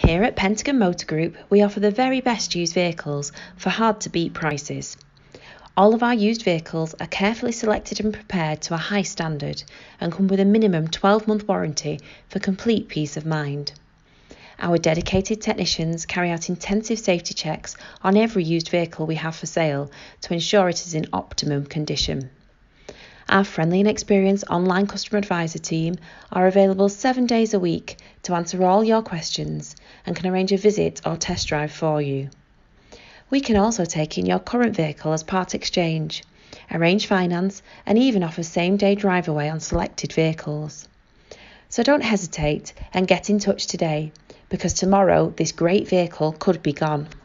Here at Pentagon Motor Group, we offer the very best used vehicles for hard-to-beat prices. All of our used vehicles are carefully selected and prepared to a high standard and come with a minimum 12-month warranty for complete peace of mind. Our dedicated technicians carry out intensive safety checks on every used vehicle we have for sale to ensure it is in optimum condition. Our friendly and experienced online customer advisor team are available 7 days a week to answer all your questions and can arrange a visit or test drive for you. We can also take in your current vehicle as part exchange, arrange finance and even offer same-day drive away on selected vehicles. So don't hesitate and get in touch today, because tomorrow this great vehicle could be gone.